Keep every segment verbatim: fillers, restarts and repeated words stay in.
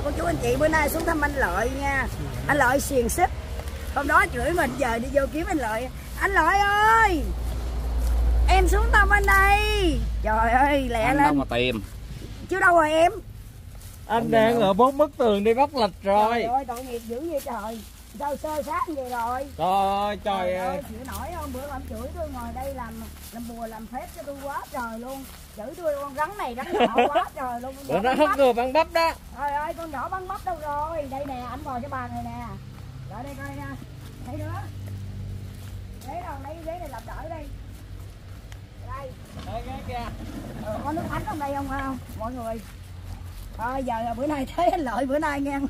cô chú anh chị, bữa nay xuống thăm anh Lợi nha. Anh Lợi xiềng xích. Hôm đó chửi mình, giờ đi vô kiếm anh Lợi. Anh Lợi ơi, em xuống thăm anh đây. Trời ơi, lẹ anh lên. đâu mà tìm. Chứ đâu rồi em? Anh đang ở bốn bức tường đi bóc lịch rồi. Trời ơi, tội nghiệp dữ vậy trời. Sao sơ sát như vậy rồi? Trời ơi, trời, Trời ơi. ơi, chịu nổi không? Bữa ông chửi tôi ngồi đây làm làm bùa làm phép cho tôi quá trời luôn. Chửi tôi con rắn này rắn nọ quá trời luôn. Bữa nó hất người băng bắp đó. Trời ơi, con nhỏ băng bắp đâu rồi? Đây nè, anh ngồi cái bàn này nè. Lại đây coi nha. Thấy nữa. Ghế đâu? Lấy ghế này làm đỡ đây. Đây. Đây ghế kìa. Ừ, có nước ánh trong đây không hả không? Mọi người. Thôi giờ bữa nay thấy anh Lợi bữa nay nha.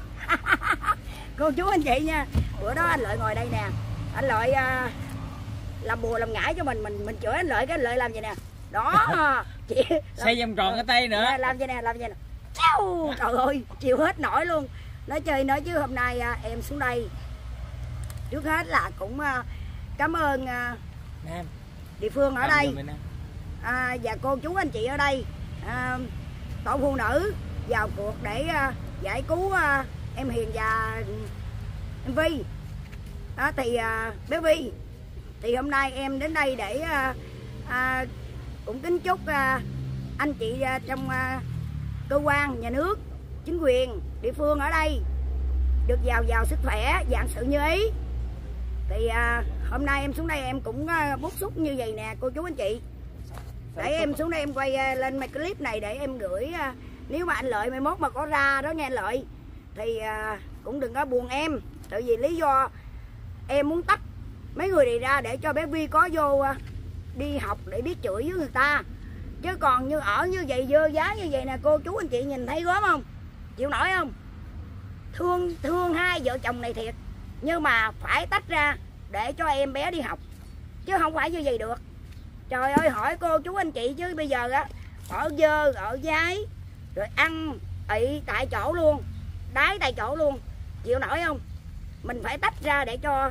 Cô chú anh chị nha. Bữa đó anh Lợi ngồi đây nè. Anh Lợi uh, làm bùa làm ngải cho mình, mình mình chửi anh Lợi, cái anh Lợi làm vậy nè. Đó. Chị xoay vòng tròn cái tay nữa. Nè, làm vậy nè, làm vậy nè. Trời ơi, chịu hết nổi luôn. Nói chơi nói chứ hôm nay uh, em xuống đây. Trước hết là cũng uh, cảm ơn uh, Nam. địa phương ở đây à, và cô chú anh chị ở đây, à, tổ phụ nữ vào cuộc để uh, giải cứu uh, em Hiền và em Vi. Đó, thì uh, bé Vi thì hôm nay em đến đây để uh, uh, cũng kính chúc uh, anh chị uh, trong uh, cơ quan nhà nước, chính quyền địa phương ở đây được giàu giàu sức khỏe, vạn sự như ý. Thì à, hôm nay em xuống đây em cũng à, bức xúc như vậy nè cô chú anh chị. Để em xuống đây em quay à, lên mấy clip này để em gửi à, nếu mà anh Lợi mai mốt mà có ra đó nghe anh Lợi thì à, cũng đừng có buồn em. Tại vì lý do em muốn tách mấy người này ra để cho bé Vi có vô à, đi học để biết chửi với người ta. Chứ còn như ở như vậy dơ giá như vậy nè cô chú anh chị nhìn thấy gớm không? Chịu nổi không? Thương thương hai vợ chồng này thiệt. Nhưng mà phải tách ra để cho em bé đi học. Chứ không phải như vậy được. Trời ơi, hỏi cô chú anh chị chứ bây giờ á, ở dơ, ở giái, rồi ăn, ị tại chỗ luôn, đái tại chỗ luôn. Chịu nổi không? Mình phải tách ra để cho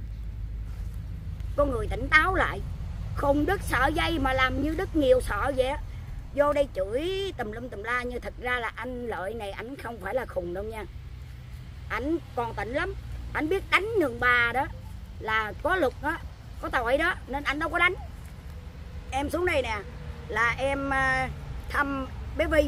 con người tỉnh táo lại. Khùng đứt sợ dây mà làm như đứt nhiều sợ vậy á. Vô đây chửi tùm lum tùm la, nhưng thật ra là anh Lợi này ảnh không phải là khùng đâu nha. Ảnh còn tỉnh lắm. Anh biết đánh nhường bà đó là có luật đó, có tội đó, nên anh đâu có đánh. Em xuống đây nè là em thăm bé Vi.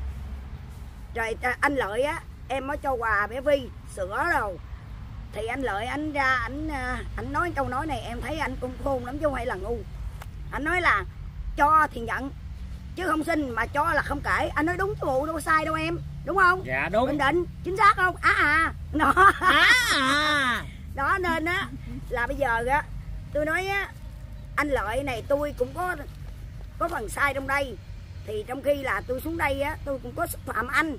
Rồi anh Lợi á, em mới cho quà bé Vi sữa rồi. Thì anh Lợi anh ra anh anh nói câu nói này em thấy anh cũng khôn lắm chứ không phải là ngu. Anh nói là cho thì nhận chứ không xin, mà cho là không kể. Anh nói đúng chứ bộ, đâu có sai đâu em, đúng không? Dạ đúng. Bình định chính xác không? À à đó. À, à. Đó nên á là bây giờ á tôi nói á, anh Lợi này tôi cũng có có phần sai trong đây. Thì trong khi là tôi xuống đây á, tôi cũng có xúc phạm anh,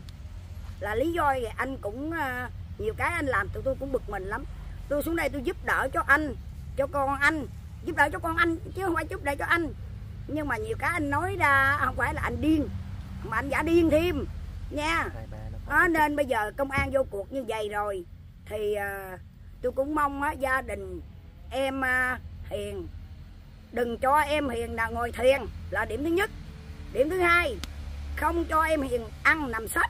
là lý do vậy anh cũng uh, nhiều cái anh làm tụi tôi cũng bực mình lắm. Tôi xuống đây tôi giúp đỡ cho anh, cho con anh, giúp đỡ cho con anh chứ không phải giúp đỡ cho anh. Nhưng mà nhiều cái anh nói ra không phải là anh điên, mà anh giả điên thêm nha. Đó, nên bây giờ công an vô cuộc như vậy rồi thì uh, tôi cũng mong á, gia đình em uh, Hiền đừng cho em Hiền là ngồi thiền là điểm thứ nhất. Điểm thứ hai, không cho em Hiền ăn nằm sách.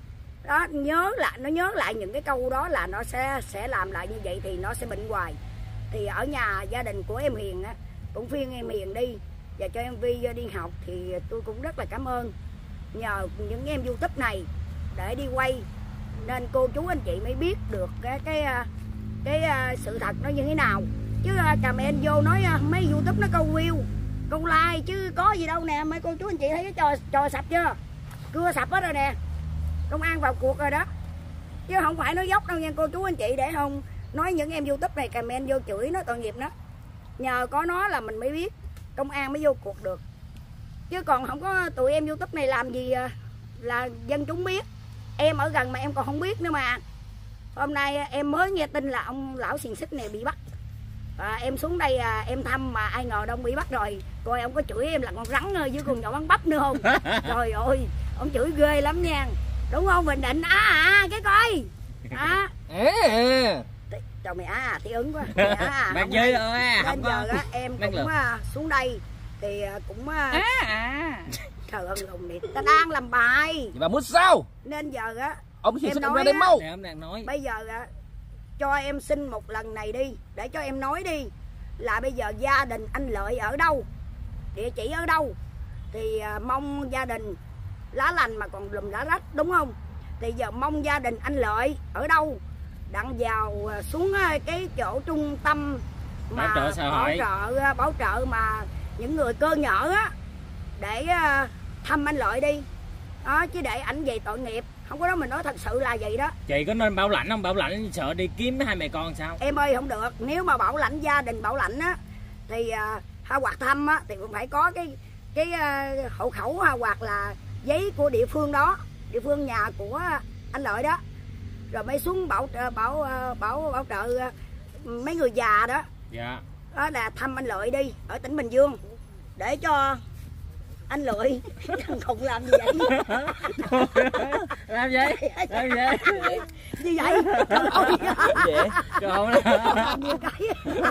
Đó, nhớ lại nó nhớ lại những cái câu đó là nó sẽ sẽ làm lại như vậy thì nó sẽ bệnh hoài. Thì ở nhà gia đình của em Hiền á, cũng khuyên em Hiền đi và cho em Vi đi học. Thì tôi cũng rất là cảm ơn nhờ những em YouTube này để đi quay nên cô chú anh chị mới biết được cái cái cái, cái sự thật nó như thế nào. Chứ comment vô nói mấy YouTube nó câu view câu like chứ có gì đâu nè. Mấy cô chú anh chị thấy cái trò trò sập chưa? Cưa sập hết rồi nè. Công an vào cuộc rồi đó, chứ không phải nói dốc đâu nha cô chú anh chị. Để không nói những em YouTube này comment vô chửi nó tội nghiệp nó. Nhờ có nó là mình mới biết, công an mới vô cuộc được. Chứ còn không có tụi em YouTube này làm gì là dân chúng biết. Em ở gần mà em còn không biết nữa mà. Hôm nay em mới nghe tin là ông lão xiềng xích này bị bắt. À, em xuống đây à, em thăm mà ai ngờ đông bị bắt rồi. Coi ông có chửi em là con rắn ơi, với con nhỏ bắn bắp nữa không? Trời ơi, ông chửi ghê lắm nha. Đúng không? Bình định á à, cái coi. À. Trời mày á à, thì ứng quá. Mày á à, bạn chơi rồi. Nên giờ á, em cũng uh, xuống đây thì uh, cũng uh, à, à. trời ơi lùng này ta đang làm bài. Bà muốn sao? Nên giờ á Ông xin em xin nói ông ra đây á, mau. Để ông đang nói. Bây giờ à, cho em xin một lần này đi, để cho em nói đi, là bây giờ gia đình anh Lợi ở đâu, địa chỉ ở đâu, thì à, mong gia đình lá lành mà còn lùm lá rách, đúng không? Thì giờ mong gia đình anh Lợi ở đâu đặng vào à, xuống à, cái chỗ trung tâm mà Bảo trợ xã bảo hội. trợ à, bảo trợ mà những người cơ nhở á, để à, thăm anh Lợi đi đó, chứ để ảnh về tội nghiệp không có đó. Mình nói thật sự là vậy đó. Chị có nên bảo lãnh không? Bảo lãnh sợ đi kiếm hai mẹ con sao? Em ơi không được, nếu mà bảo lãnh gia đình bảo lãnh á thì à, hoặc thăm á thì cũng phải có cái cái à, hộ khẩu ha, hoặc là giấy của địa phương đó, địa phương nhà của anh Lợi đó, rồi mới xuống bảo bảo bảo bảo trợ à, mấy người già đó. Dạ. Đó là thăm anh Lợi đi ở tỉnh Bình Dương để cho anh Lợi thằng khùng làm gì vậy? Làm gì? Làm gì? Như vậy trời ơi, Vậy? Còn làm nhiều cái.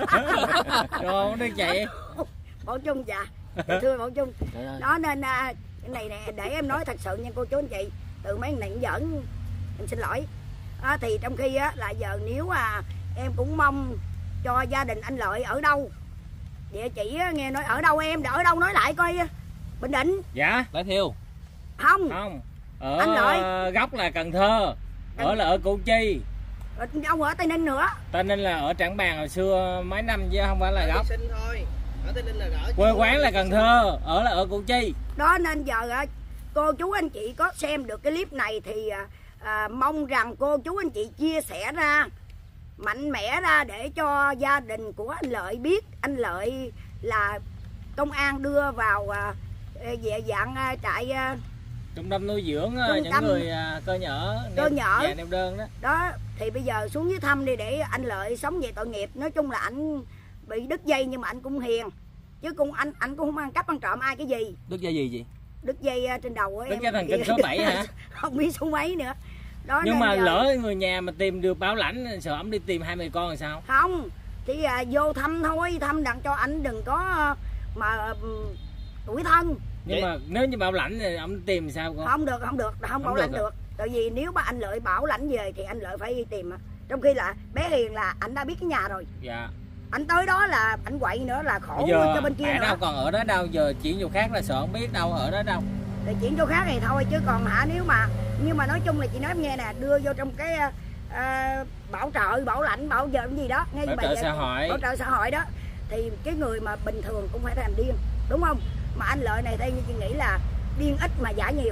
còn đi chị. Bảo Trung dạ, thưa Bảo Trung. Đó nên à, cái này nè, để em nói thật sự nha cô chú anh chị, từ mấy này cũng giỡn, em xin lỗi. À, thì trong khi á là giờ nếu à em cũng mong cho gia đình anh Lợi ở đâu, địa chỉ á, nghe nói ở đâu em, ở đâu nói lại coi. Bình Định. Dạ. Lại Thiêu. Không. Không. Ở Anh Lợi. gốc là Cần Thơ. Ở là ở Củ Chi. Rồi ông ở Tây Ninh nữa. Tây Ninh là ở Trảng Bàng hồi xưa mấy năm chứ không phải là gốc. Sinh thôi. Ở Tây Ninh là ở Quê quán là Cần Thơ, ở là ở Củ Chi. Đó nên giờ à, cô chú anh chị có xem được cái clip này thì à, à, mong rằng cô chú anh chị chia sẻ ra, mạnh mẽ ra để cho gia đình của anh Lợi biết anh Lợi là công an đưa vào à, về dạng à, trại à, Trung tâm nuôi dưỡng Trung những tâm người à, cơ nhở, cơ nhở. nhà neo đơn đó. Đó thì bây giờ xuống dưới thăm đi để anh Lợi sống về tội nghiệp. Nói chung là anh bị đứt dây nhưng mà anh cũng hiền, chứ cũng anh anh cũng không ăn cắp ăn trộm ai cái gì. Đứt dây gì chị? Đứt dây uh, trên đầu Đứt dây thần kinh số bảy hả? Không biết số mấy nữa. Đó Nhưng mà giờ... lỡ người nhà mà tìm được bảo lãnh, sợ ổng đi tìm hai mẹ con thì sao? Không, thì à, vô thăm thôi, thăm đặng cho anh đừng có mà um, tuổi thân. Nhưng mà nếu như bảo lãnh thì ổng tìm thì sao con? Không được, không được, không, không bảo lãnh được, được. Tại vì nếu mà anh Lợi bảo lãnh về thì anh Lợi phải đi tìm. Trong khi là bé Hiền là anh đã biết cái nhà rồi. Dạ. Anh tới đó là anh quậy nữa là khổ giờ cho bên kia nữa. đâu còn ở đó đâu, giờ chuyển chỗ khác là sợ không biết đâu ở đó đâu. Thì chuyển chỗ khác thì thôi, chứ còn hả nếu mà nhưng mà nói chung là chị nói em nghe nè, đưa vô trong cái uh, bảo trợ, bảo lãnh, bảo trợ cái gì đó, nghe Bảo bà trợ vậy, xã hội. bảo trợ xã hội đó thì cái người mà bình thường cũng phải thành điên, đúng không? Mà anh Lợi này theo như chị nghĩ là điên ít mà giả nhiều.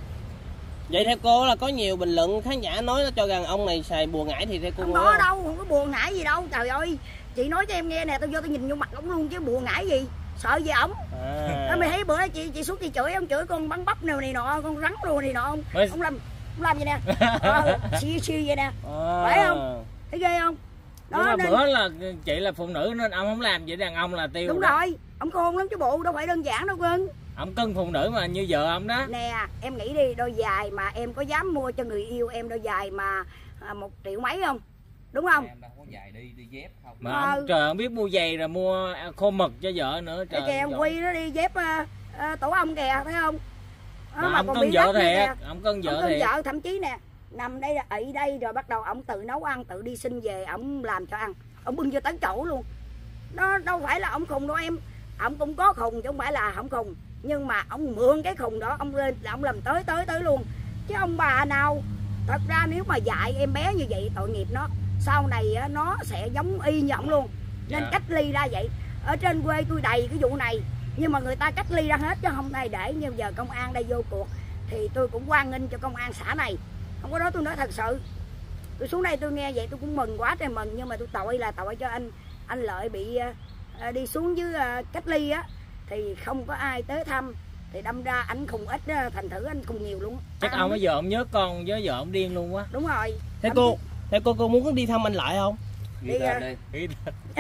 Vậy theo cô là có nhiều bình luận khán giả nói nó cho rằng ông này xài bùa ngải, thì theo cô Không có không? đâu, không có bùa ngải gì đâu. Trời ơi, chị nói cho em nghe nè, tôi vô tôi nhìn vô mặt ổng luôn chứ bùa ngải gì, sợ gì ổng. À. Mày thấy bữa chị chị xuống chị chửi ông, chửi con bắn bắp nào này nọ, con rắn luôn này nọ không? Ê. Ông làm ông làm gì nè, ờ, xì xì vậy nè, À. phải không? Thấy ghê không? Nhưng mà nên... bữa là chị là phụ nữ nên ông không làm, vậy đàn ông là tiêu. Đúng đó. rồi, ông khôn lắm chứ bộ, đâu phải đơn giản đâu cưng. Ông cưng phụ nữ mà như vợ ông đó. Nè, em nghĩ đi, đôi giày mà em có dám mua cho người yêu em đôi giày mà à, một triệu mấy không? Đúng không? Em đâu có giày đi đi dép không. Mà Ờ. ông trời ông biết mua giày rồi mua khô mực cho vợ nữa. Trời Trời kìa, giỏi. Quy nó đi dép à, à, tổ ong kìa, thấy không? Đó, Mà ông còn cưng bị vợ rách nữa kìa. thiệt, ông cưng vợ Ông cưng thiệt. vợ, thậm chí nè, nằm đây ị đây rồi bắt đầu ông tự nấu ăn, tự đi xin về ông làm cho ăn, ông bưng vô tới chỗ luôn. Đó đâu phải là ông khùng đâu em, ông cũng có khùng chứ không phải là không khùng, nhưng mà ông mượn cái khùng đó ông lên là ông làm tới tới tới luôn. Chứ ông bà nào, thật ra nếu mà dạy em bé như vậy tội nghiệp nó, sau này á, nó sẽ giống y như ổng luôn. Nên Dạ. cách ly ra vậy. Ở trên quê tôi đầy cái vụ này, nhưng mà người ta cách ly ra hết chứ không này để như giờ công an đây vô cuộc thì tôi cũng hoan nghênh cho công an xã này. Không có đó, tôi nói thật sự, tôi xuống đây tôi nghe vậy tôi cũng mừng quá trời mừng, nhưng mà tôi tội là tội cho anh anh Lợi bị uh, đi xuống dưới uh, cách ly á thì không có ai tới thăm, thì đâm ra anh khùng ít uh, thành thử anh khùng nhiều luôn. Chắc À, ông bây giờ ông nhớ con với vợ ông điên luôn quá. đúng rồi. Theo cô, theo cô cô muốn đi thăm anh lại không? Đi, Đi à, đi. Đi.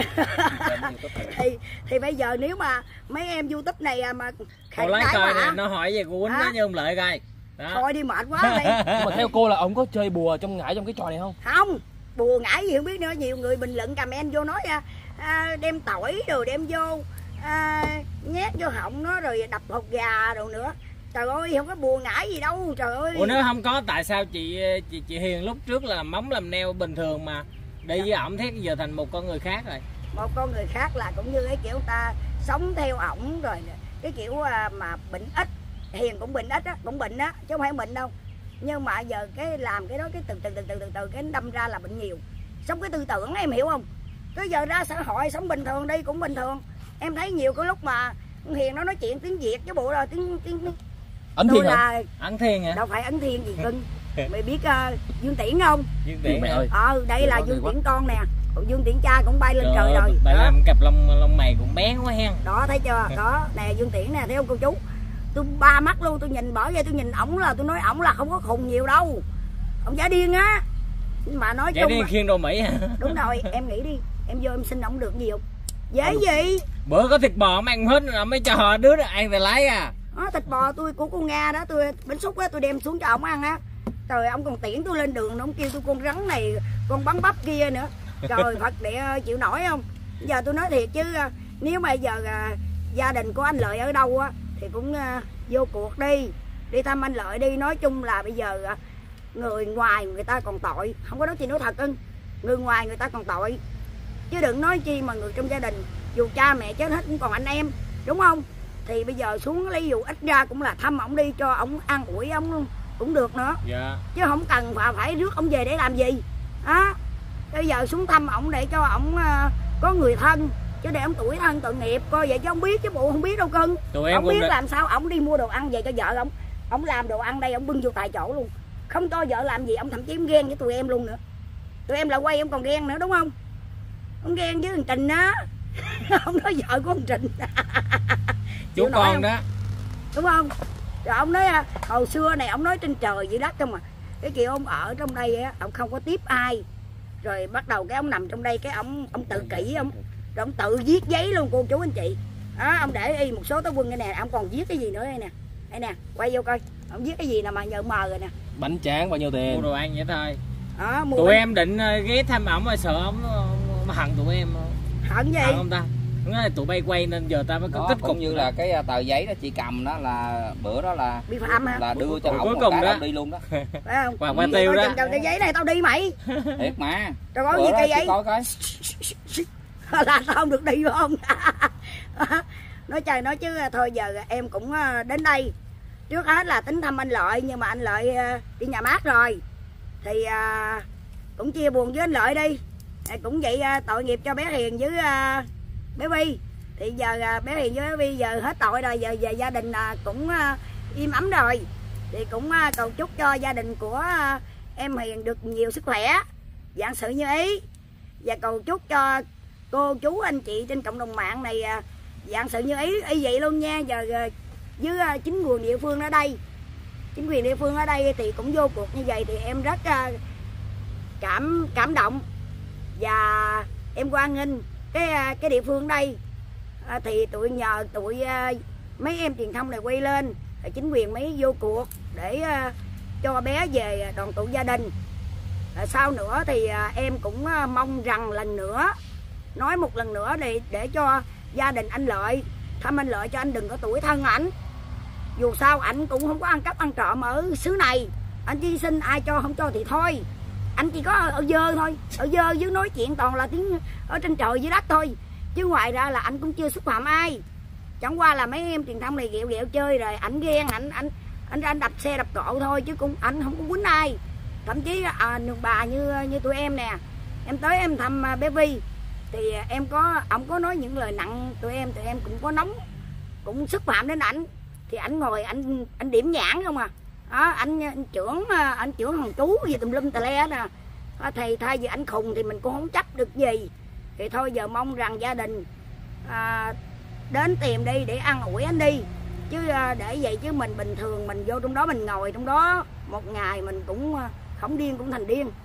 thì thì bây giờ nếu mà mấy em YouTube này à, mà Cô khẳng lấy cái coi mà nè, nó hỏi về cô Quýnh Hả? đó như ông Lợi coi. Đó. thôi đi mệt quá đi. Nhưng mà theo cô là ông có chơi bùa trong ngải trong cái trò này không? Không, bùa ngải gì không biết nữa, nhiều người bình luận comment vô nói à, à, đem tỏi rồi đem vô à, nhét vô họng nó rồi đập hột gà rồi nữa. Trời ơi không có bùa ngải gì đâu trời ơi. Ủa nếu không có tại sao chị chị, chị Hiền lúc trước là móng làm neo bình thường mà đi với ổng thế giờ thành một con người khác rồi. Một con người khác là cũng như cái kiểu ta sống theo ổng rồi cái kiểu mà bệnh ít. Hiền cũng bệnh ít á, cũng bệnh á chứ không phải bệnh đâu. Nhưng mà giờ cái làm cái đó cái từ từ từ từ từ từ cái đâm ra là bệnh nhiều. Sống cái tư tưởng em hiểu không? Tới giờ ra xã hội sống bình thường đi cũng bình thường. Em thấy nhiều cái lúc mà Hiền nó nói chuyện tiếng Việt chứ bộ là tiếng tiếng, tiếng... Ấn Thiên hả? Ấn Thiên hả? Đâu phải Ấn Thiên gì cưng. Mày biết uh, Dương Tiễn không? Dương Tiễn mẹ ơi. Ờ đây là Dương Tiễn con nè. Còn Dương Tiễn cha cũng bay lên trời, trời rồi. Tại làm cặp lông lông mày cũng bén quá hen. Đó thấy chưa? Đó nè Dương Tiễn nè thấy không cô chú? Tôi ba mắt luôn, tôi nhìn bởi vậy tôi nhìn ổng là tôi nói ổng là không có khùng nhiều đâu. Ổng giả điên á. Mà nói giả chung điên là... khiêng đồ Mỹ hả? Đúng rồi, em nghĩ đi. Em vô em xin ổng được gì không? Dễ gì? Bữa có thịt bò mà ăn hết rồi mới cho đứa ăn thì lấy à. Đó, thịt bò tôi của cô Nga đó, tôi bánh xúc á tôi đem xuống cho ổng ăn á. Trời ông còn tiễn tôi lên đường, ông kêu tôi con rắn này, con bắn bắp kia nữa. Trời Phật địa chịu nổi không? Giờ tôi nói thiệt chứ nếu mà giờ uh, gia đình của anh Lợi ở đâu á thì cũng uh, vô cuộc đi, đi thăm anh Lợi đi. Nói chung là bây giờ uh, người ngoài người ta còn tội, không có nói chuyện nói thật ưng. Người ngoài người ta còn tội, chứ đừng nói chi mà người trong gia đình. Dù cha mẹ chết hết cũng còn anh em, đúng không? Thì bây giờ xuống lấy dù ít ra cũng là thăm ổng đi, cho ổng ăn ủi ổng luôn cũng được nữa. Dạ. Chứ không cần phải phải rước ổng về để làm gì á. Bây giờ xuống thăm ổng để cho ổng uh, có người thân, chứ để ổng tuổi thân tội nghiệp coi vậy chứ không biết chứ bộ không biết đâu cưng. Ổng biết đã... làm sao ổng đi mua đồ ăn về cho vợ ổng, ổng làm đồ ăn đây ổng bưng vô tại chỗ luôn, không cho vợ làm gì. Ông thậm chí ông ghen với tụi em luôn nữa, tụi em là quay ông còn ghen nữa đúng không? Ông ghen với thằng Trình á. Ông nói vợ của ông Trình. Chú con không? đó Đúng không? Rồi ông nói hồi xưa này ông nói trên trời dưới đất không à. Cái kiểu ông ở trong đây á, ông không có tiếp ai. Rồi bắt đầu cái ông nằm trong đây cái ông ông tự kỷ ông, rồi ông tự viết giấy luôn cô chú anh chị. Đó, ông để y một số táo quân đây nè, ông còn viết cái gì nữa đây nè. Đây nè, quay vô coi. Ông viết cái gì nè mà nhờ mờ rồi nè. Bánh tráng bao nhiêu tiền? Mua đồ ăn vậy thôi. Đó, mua tụi bánh... em định ghé thăm ổng mà sợ ổng mà hận tụi em. Hận gì? Hận không ta? Nói tụi bay quay nên giờ ta mới có kết cục. Cũng như là cái tờ giấy đó chị cầm đó là bữa đó là bị phạm hả? Là đưa cho ổng cuối cùng đó đi luôn đó. Phải không? Hoàng Hoa Tiêu đó. Cầm tờ giấy này tao đi mày. Thiệt mà. Trời ơi gì cây giấy? Coi coi. Là tao không được đi phải không? Nói trời nói chứ thôi giờ em cũng đến đây. Trước hết là tính thăm anh Lợi, nhưng mà anh Lợi đi nhà mát rồi. Thì cũng chia buồn với anh Lợi đi. Cũng vậy tội nghiệp cho bé Hiền với bé Vi. Thì giờ bé Hiền với bé Vi giờ hết tội rồi, giờ về gia đình cũng im ấm rồi. Thì cũng cầu chúc cho gia đình của em Hiền được nhiều sức khỏe, vạn sự như ý. Và cầu chúc cho cô chú anh chị trên cộng đồng mạng này vạn sự như ý y vậy luôn nha. Giờ với chính quyền địa phương ở đây, chính quyền địa phương ở đây thì cũng vô cuộc như vậy thì em rất cảm cảm động và em hoan nghênh cái cái địa phương đây. À, thì tụi nhờ tụi mấy em truyền thông này quay lên, chính quyền mới vô cuộc để cho bé về đoàn tụ gia đình. À, sau nữa thì em cũng mong rằng lần nữa, nói một lần nữa để để cho gia đình anh Lợi, thăm anh Lợi cho anh đừng có tuổi thân ảnh. Dù sao ảnh cũng không có ăn cắp ăn trộm ở xứ này, anh chỉ xin ai cho không cho thì thôi. Anh chỉ có ở dơ thôi, ở dơ với nói chuyện toàn là tiếng ở trên trời dưới đất thôi, chứ ngoài ra là anh cũng chưa xúc phạm ai. Chẳng qua là mấy em truyền thông này ghẹo ghẹo chơi rồi ảnh ghen, ảnh ảnh anh anh đập xe đập cộ thôi, chứ cũng anh không có quýnh ai. Thậm chí à, nương bà như như tụi em nè, em tới em thăm bé Vi thì em có ông có nói những lời nặng tụi em, tụi em cũng có nóng, cũng xúc phạm đến ảnh. Thì ảnh ngồi anh anh điểm nhãn không à. Đó, anh, anh trưởng anh trưởng thằng chú gì tùm lum tà le nè. Thì thay vì anh khùng thì mình cũng không chấp được gì. Thì thôi giờ mong rằng gia đình à, đến tìm đi để ăn ủi anh đi. Chứ à, để vậy chứ mình bình thường mình vô trong đó mình ngồi trong đó một ngày mình cũng không điên cũng thành điên.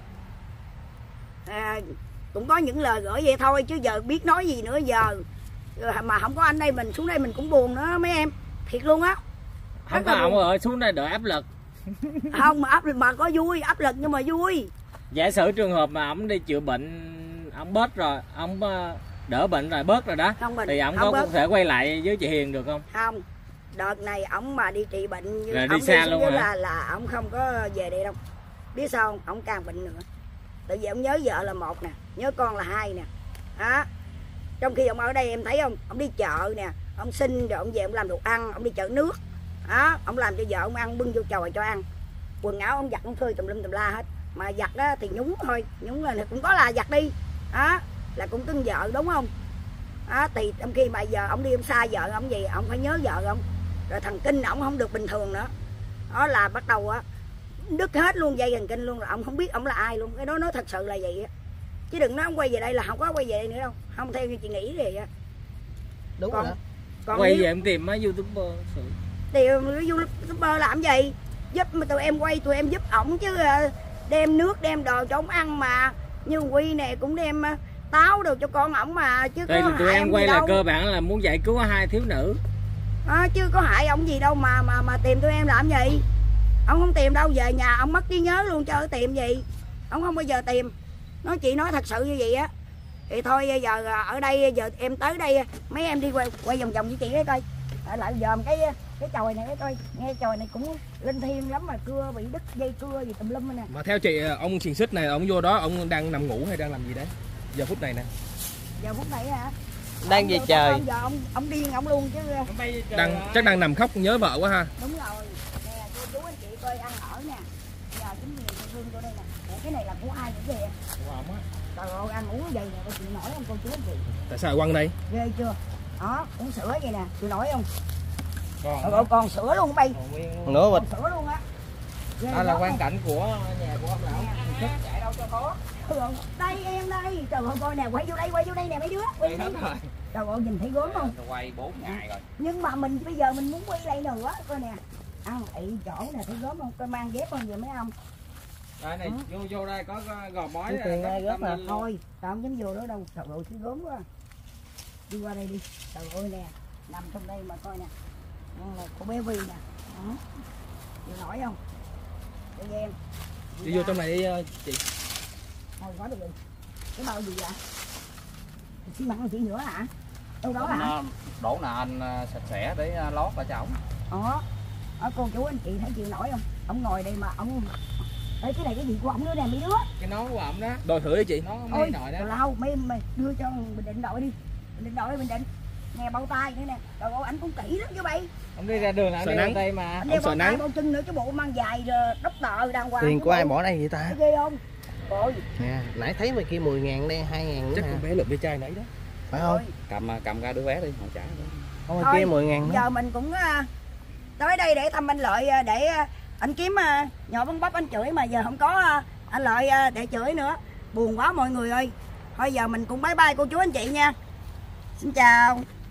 À, cũng có những lời gửi vậy thôi, chứ giờ biết nói gì nữa giờ. Mà không có anh đây mình xuống đây mình cũng buồn nữa mấy em. Thiệt luôn á. Không có ổng ở xuống đây đợi áp lực. Không mà áp lực mà có vui, áp lực nhưng mà vui. Giả sử trường hợp mà ổng đi chữa bệnh, ổng bớt rồi, ổng đỡ bệnh rồi bớt rồi đó, thì ổng có có thể quay lại với chị Hiền được không? Không. đợt này ổng mà đi trị bệnh như là ổng đi xa đi luôn hả? hả? là là ổng không có về đây đâu. Biết sao không? Ổng càng bệnh nữa. Tại vì ổng nhớ vợ là một nè, nhớ con là hai nè. Đó. Trong khi ông ở đây em thấy không, ông đi chợ nè, ông xin rồi ông về ông làm đồ ăn, ông đi chợ nước. Đó, ông làm cho vợ ông ăn, bưng vô chòi cho ăn. Quần áo ông giặt ông phơi tùm lum tùm la hết. Mà giặt đó thì nhúng thôi, nhúng là cũng có là giặt đi. Đó, là cũng cưng vợ đúng không? Đó, thì trong khi mà giờ ông đi ông xa vợ ông gì, ông phải nhớ vợ ông. Rồi thần kinh ổng không được bình thường nữa. Đó là bắt đầu á đứt hết luôn dây thần kinh luôn, rồi ông không biết ông là ai luôn. Cái đó nói thật sự là vậy á. Chứ đừng nói ông quay về đây là không có quay về đây nữa đâu. Không theo như chị nghĩ thì á. Đúng còn, rồi đó. còn Quay nếu, về em tìm mấy youtuber. thì youtuber làm gì? Giúp tụi em quay, tụi em giúp ổng chứ, đem nước đem đồ cho ổng ăn mà. Như Quy nè cũng đem táo đồ cho con ổng mà chứ Đây có là tụi hại em ông quay gì là đâu. cơ bản là muốn giải cứu hai thiếu nữ. À, chứ có hại ổng gì đâu mà mà mà tìm tụi em làm gì. Ông không tìm đâu, về nhà ông mất trí nhớ luôn chứ tìm gì. Ông không bao giờ tìm. Nói chị nói thật sự như vậy á. Thì thôi giờ ở đây giờ em tới đây mấy em đi quay quay vòng vòng với chị đấy coi. Ở lại dòm cái cái chòi này coi. Nghe chòi này cũng linh thiêng lắm mà cưa bị đứt dây cưa gì tùm lum nè. Mà theo chị, ông xiềng xích này ông vô đó ông đang nằm ngủ hay đang làm gì đấy giờ phút này nè? Giờ phút này hả? Đang về trời. Giờ ông ông điên ông luôn chứ. Đang chắc đang nằm khóc nhớ vợ quá ha. Đúng rồi. Nè cô chú anh chị coi ăn ở nè. Giờ chính quyền địa phương vô đây nè. Ủa, cái này là của ai vậy kìa? Của ông á. Trời ơi ăn uống vậy nè, cô chị nổi không cô chú anh chị? Tại sao lại quăng đây? Ghê chưa? Đó, uống sữa vậy nè, chị nổi không? Còn Còn, còn sữa luôn bay. Nữa Còn bịch. sữa luôn á. Ghê Đó là lắm quan không? cảnh của nhà của ông lão. Chạy đâu cho khó. Đây em đây, trời ơi coi nè, quay vô đây, quay vô đây nè mấy đứa. Quay Quay hết rồi. Trời ơi nhìn thấy gớm không? Tôi quay bốn ngày rồi. Nhưng mà mình bây giờ mình muốn quay đây nữa, coi nè. Ăn ị chỗ nè, thấy gớm không? Coi mang dép không vậy mấy ông? Đây này, vô vô đây có gò mối Cái tiền ai gấp hả? Thôi, tao không dám vô đó đâu, trời ơi thấy gớm quá. Đi qua đây đi, trời ơi nè, nằm trong đây mà coi nè. Là cô bé Vi nè. Đó. Chịu nổi không? Để em. đi vô trong này đi chị. Thôi có được rồi. Cái bao gì vậy? Xi măng chỉ nữa hả? Đâu đó hả? Nó đổ nền sạch sẽ để lót lại cho ổng. Đó. Ở cô chú anh chị thấy chịu nổi không? Ông ngồi đây mà ông. Ê, cái này cái gì của ông nữa nè mấy đứa? cái nón của ổng đó. Đòi thử đi chị. Nó Ôi, mấy nội đó. tào lao, mấy mày đưa cho Bình Định đội đi. Bình Định đội Bình Định. Nè bao tay nữa nè. Trời ơi anh cũng kỹ lắm chứ bay. Ông đi ra đường là ông Sợ đi nắng. bao tay mà. Anh Ông đeo sợ bao tay nắng. bao chân nữa chứ bộ mang dài đốc tờ đàng hoàng. Tiền chứ của ai bộ. bỏ đây vậy ta? Thấy ghê không? Rồi. Nè, nãy thấy mày kia mười ngàn đây, hai ngàn nữa Chắc nè. con bé lượm ve chai nãy đó. Phải không? Cầm cầm ra đứa bé đi, họ trả. Thôi Thôi, kia mười ngàn nữa. Giờ mình cũng uh, tới đây để thăm anh Lợi uh, để uh, anh kiếm uh, nhỏ bắn bắp anh chửi mà giờ không có uh, anh Lợi uh, để chửi nữa. Buồn quá mọi người ơi. Thôi giờ mình cũng bye bye cô chú anh chị nha. Xin chào.